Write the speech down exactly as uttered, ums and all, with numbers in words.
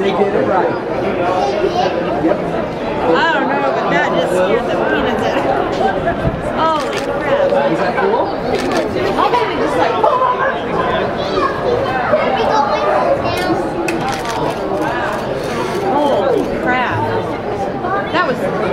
They did it right. Yep. I don't know, but that just scared the peanuts out of me. Holy crap. Is that cool? How about we just like, holy crap. That was